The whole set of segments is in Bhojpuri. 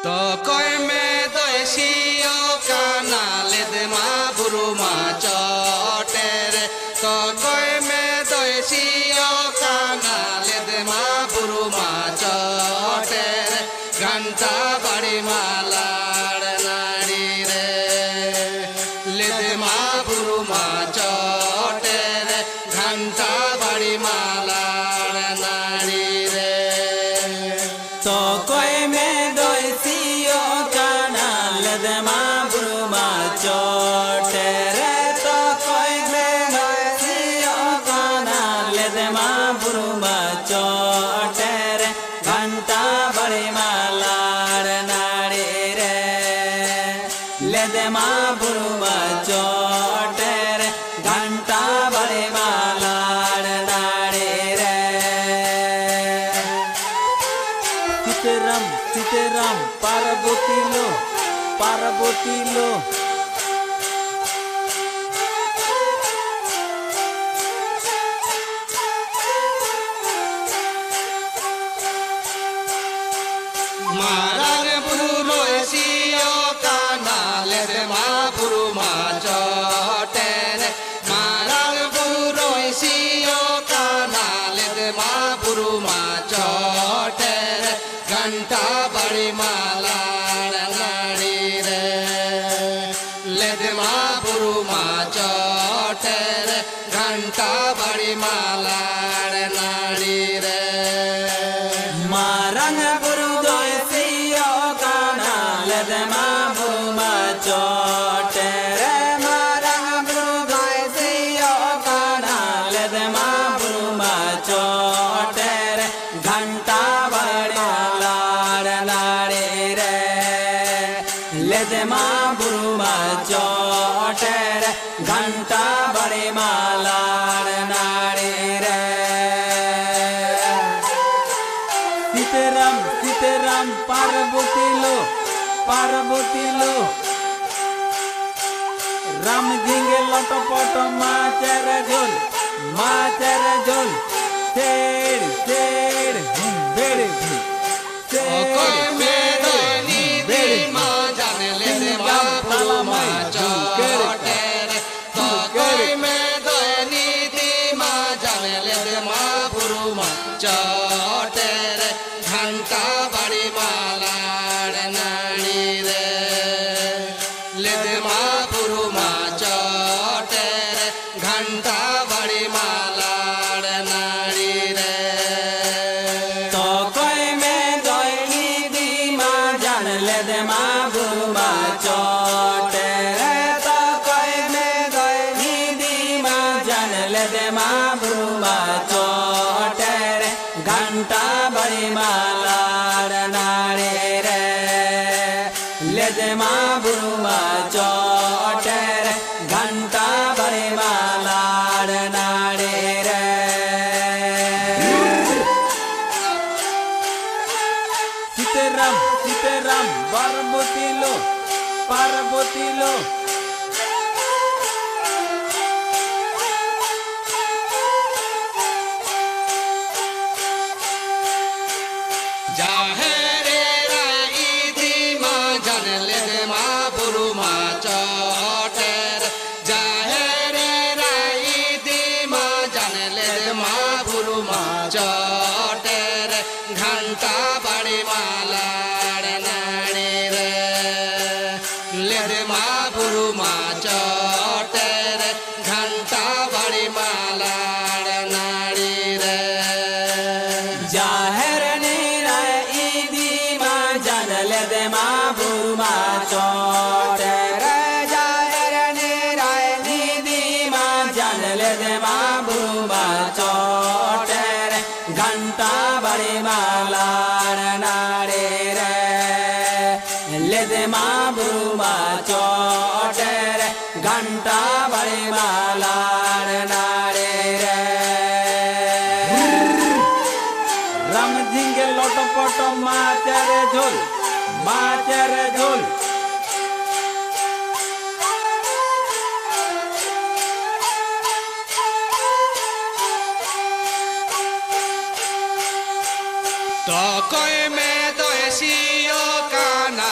तो कोई में तो ऐसियो काना ले दे माँ बुरु माँ चोटे रे तो कोई में तो ऐसियो काना ले दे माँ बुरु माँ चोटे रे घंटा बड़ी माला नाड़ी रे ले दे माँ बुरु माँ चोटे रे घंटा बड़ी माला नाड़ी रे तो कोई में दो ऐसियो काना ले दे माँ बुरु माँ चोटे रे तो कोई में दो ऐसियो काना ले दे माँ बुरु माँ चोटे रे घंटा बड़ी माला नाड़ी रे ले दे माँ बुरु माँ चोटे रे घंटा बड़ी माला नाड़ी रे सीताराम पार्वती लो मारंग बुरु ऐसियो काना ले दे माँ बुरु माँ चोटे रे मारंग बुरु ऐसियो काना ले दे माँ बुरु माँ चोटे रे घंटा बड़ी माला नाड़ी रे ले दे माँ बुरु माँ चोटे रे घंटा बड़ी माला नाड़ी रे मारंग बुरु दो ऐसियो काना ले दे माँ बुरु माँ चोटे रे मारंग बुरु दो ऐसियो काना ले दे माँ बुरु माँ चोटे रे घंटा बड़ी माला नाड़ी रे ले दे माँ बुरु माँ चोटे रे घंटा बड़ी माला नाड़ी रे सीताराम पार्वती लो राम झिंगे लटपट माचर झोल शेर बेड़ कोई में तो नीति माँ जाने ले दे माँ बुरु माँ चोटे रे तो कोई में तो नीति माँ जाने ले दे माँ बुरु माँ चोटे रे घंटा बड़ी माला नाड़ी रे ले दे माँ बुरु माँ चोटे रे घंटा बड़ी माला नाड़ी रे तो कोई में दोई दी माँ जान ले दे माँ बुरु माँ चोटे रे तो कोई में दोई दी माँ जान ले दे माँ बुरु माँ चोटे रे घंटा बड़ी माला नाड़ी रे ले दे माँ बुरु माँ चोटे रे घंटा बड़ी माला नाड़ी रे सीताराम पार्वती लो जाहेरे राई दी माँ जान ले दे माँ बुरु माँ चोटे रे जाहेरे राई दी माँ जान ले दे माँ बुरु माँ चोटे रे घंटा बड़ी माला नाड़ी रे ले दे माँ बुरु माँ चोटे रे घंटा बड़ी माला नाड़ी रे जाहिर निराई दी माँ जान ले दे माँ बुरु माँ चोटे रे जाहिर निराई दी माँ जान ले दे माँ बुरु माँ चोटे रे घंटा बड़ी माला नाड़ी रे ले दे माँ बुरु माँ चोटे रे घंटा बड़ी माला नाड़ी रे राम झिंगे लटपट माचर झोल तो कोई में तो ऐसियो काना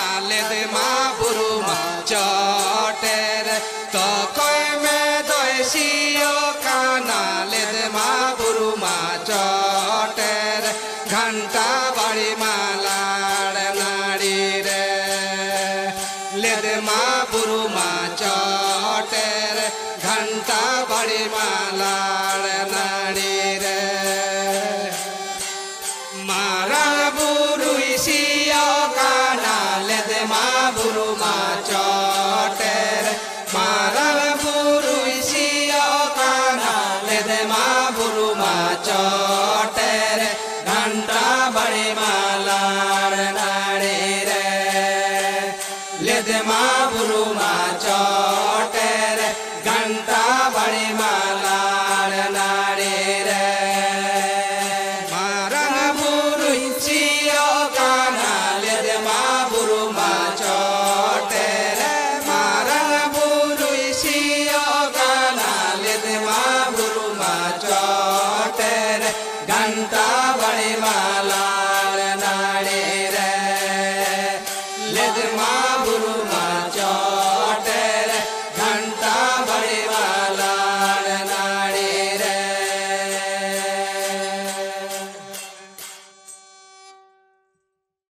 मा बुरुमा चटे रे घंटा बड़ी मालाड़ नाड़ी रे मारा बुरु इसिया काना ले दे मा बुरुमा चटे रे मारा बुरु इसिया काना ले दे मा बुरुमा चटे रे घंटा बड़ी मालाड़ नाड़ी रे ले दे मा बुरुमा चटे